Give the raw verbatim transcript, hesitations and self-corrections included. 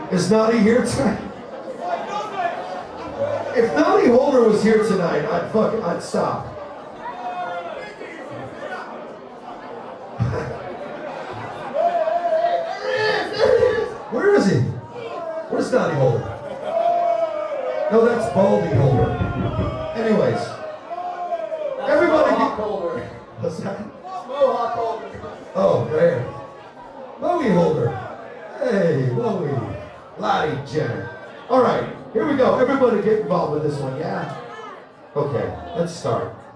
Is Noddy here tonight? If Noddy Holder was here tonight, I'd fuck, I'd stop. Where is he? Where's Noddy Holder? No, that's Baldy Holder. Anyways, everybody get Holder. What's that? Mohawk Holder. Oh, there. Bowie Holder. Hey, Bowie. Lottie Jenner. All right, here we go. Everybody get involved with this one, yeah? Okay, let's start.